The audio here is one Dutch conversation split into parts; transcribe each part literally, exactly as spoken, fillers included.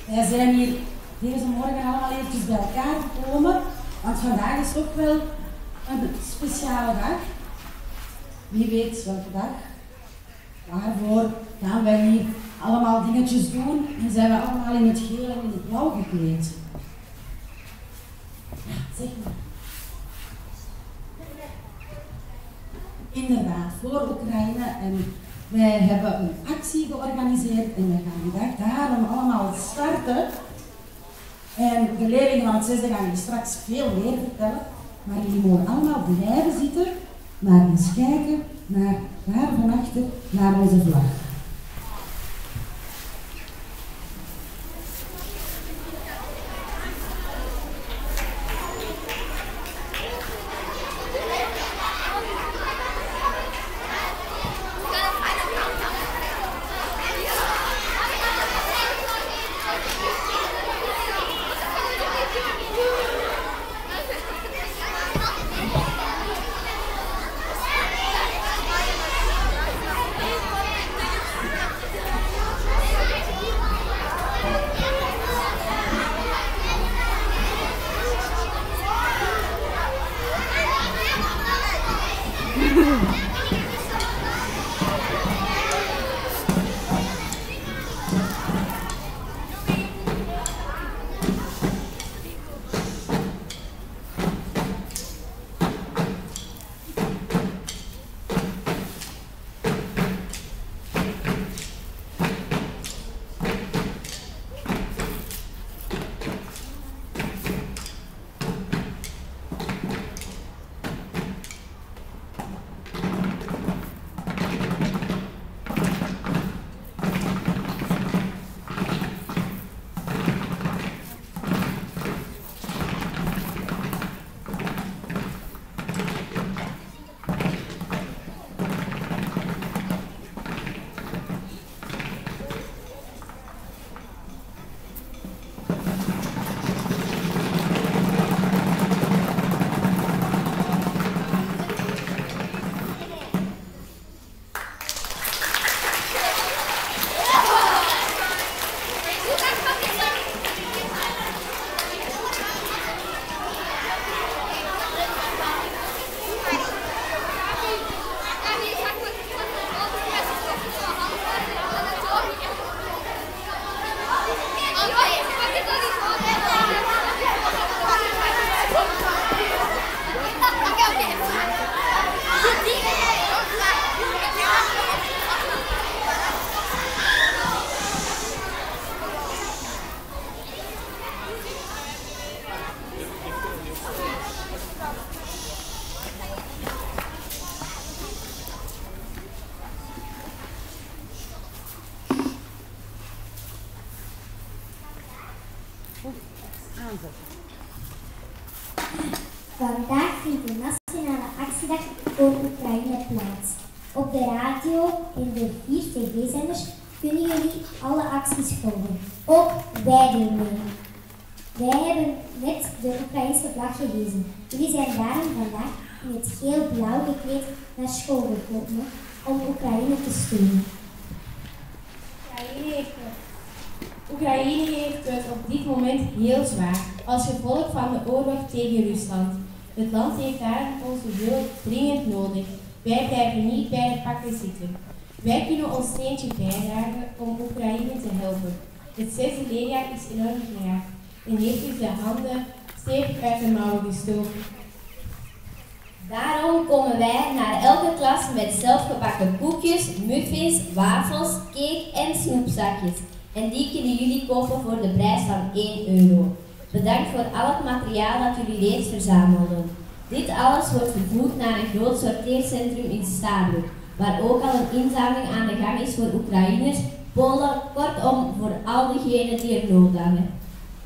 Wij zijn hier deze morgen allemaal eventjes bij elkaar gekomen, want vandaag is toch wel een speciale dag. Wie weet welke dag. Waarvoor gaan wij hier allemaal dingetjes doen en zijn we allemaal in het geel en in het blauw gekleed. Ja, zeg maar. Inderdaad, voor Oekraïne. En wij hebben een actie georganiseerd en wij gaan die dag daarom allemaal starten. En de leerlingen van het zesde gaan je straks veel meer vertellen. Maar jullie mogen allemaal blijven zitten, maar eens kijken naar daar van achter, naar onze vlag. Vandaag vindt de Nationale Actiedag voor Oekraïne plaats. Op de radio en de vier tv-zenders kunnen jullie alle acties volgen. Ook wij doen mee. Wij hebben net de Oekraïnse vlag gehezen. Jullie zijn daarom vandaag in het geel-blauw gekleed naar school gekomen om Oekraïne te steunen. Oekraïne heeft, Oekraïne heeft het op dit moment heel zwaar, als gevolg van de oorlog tegen Rusland. Het land heeft daarom onze hulp dringend nodig. Wij blijven niet bij het pakken zitten. Wij kunnen ons steentje bijdragen om Oekraïne te helpen. Het zesde leerjaar is enorm geraakt en heeft dus de handen stevig uit de mouwen gestoken. Daarom komen wij naar elke klas met zelfgebakken koekjes, muffins, wafels, cake en snoepzakjes. En die kunnen jullie kopen voor de prijs van één euro. Bedankt voor al het materiaal dat jullie reeds verzamelden. Dit alles wordt vervoerd naar een groot sorteercentrum in Stabroek, waar ook al een inzameling aan de gang is voor Oekraïners, Polen, kortom voor al diegenen die er nood aan hebben.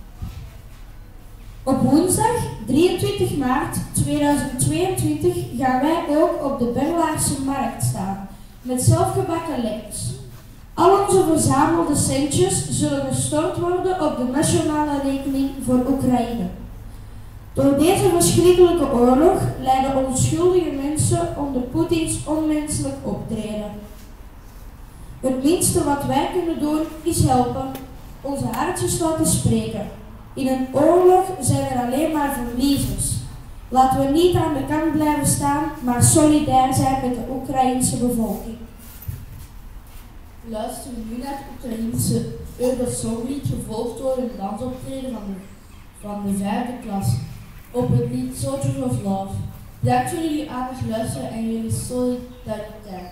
Op woensdag drieëntwintig maart tweeduizend tweeëntwintig gaan wij ook op de Berlaarse markt staan, met zelfgebakken lekkers. Al onze verzamelde centjes zullen gestort worden op de nationale rekening voor Oekraïne. Door deze verschrikkelijke oorlog lijden onschuldige mensen onder Poetins onmenselijk optreden. Het minste wat wij kunnen doen is helpen. onze hartjes laten spreken. In een oorlog zijn er alleen maar verliezers. Laten we niet aan de kant blijven staan, maar solidair zijn met de Oekraïense bevolking. Luisteren we nu naar het Oekraïense Eurosonglied, gevolgd door een dansoptreden van de, van de vijfde klas op het lied Soldiers of Love. Bedankt voor jullie aandacht, luisteren en jullie solidariteit.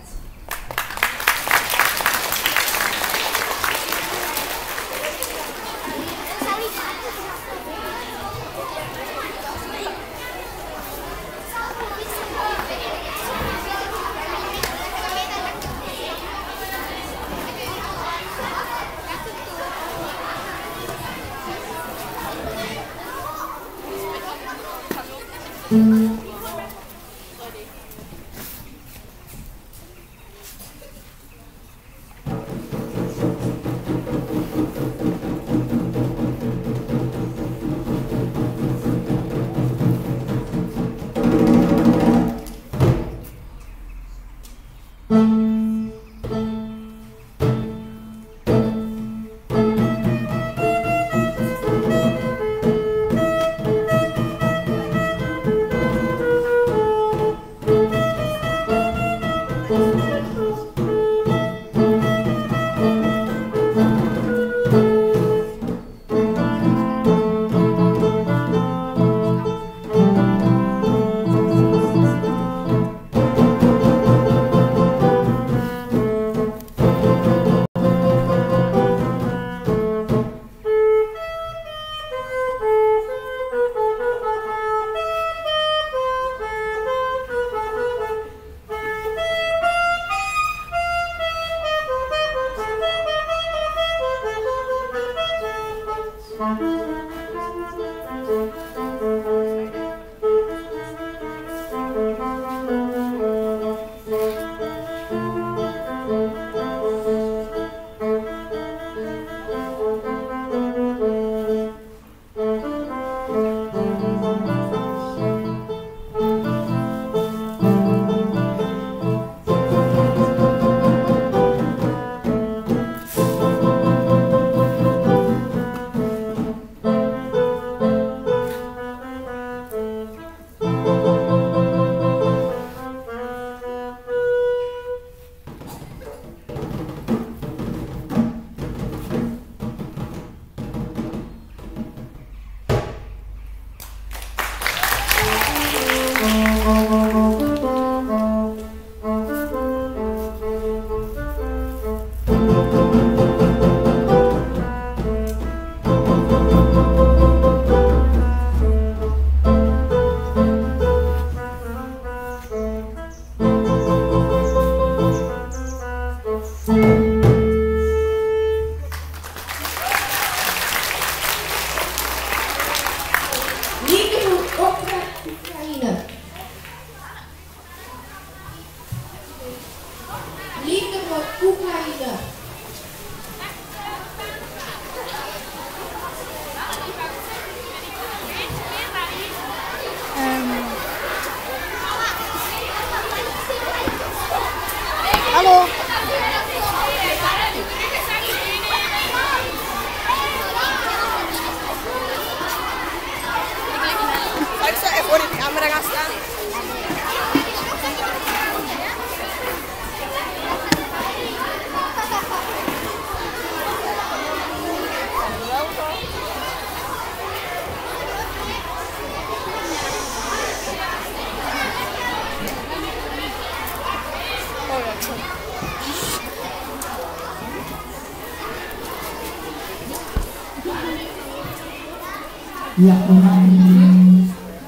Ja, we gaan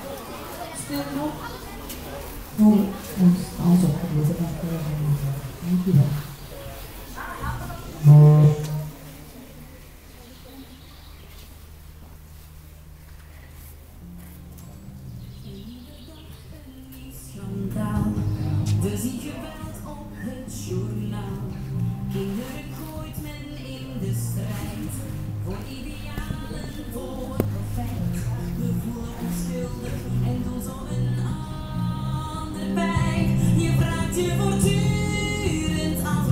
stil nog. Oh, ons alles opgelopen. Dankjewel. We zien geweld op het journaal. Kinderen gooit men in de strijd. Voor idealen, voor profijt. We voelen ons schuldig en doen zo een ander bij. Je vraagt je voortdurend af.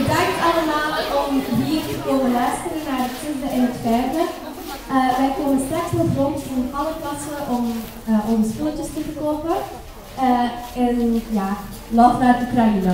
Bedankt allemaal om hier te komen luisteren naar het zesde en het vijfde. Uh, wij komen straks nog rond in alle klassen om uh, onze spulletjes te verkopen. Uh, en ja, love naar Oekraïne.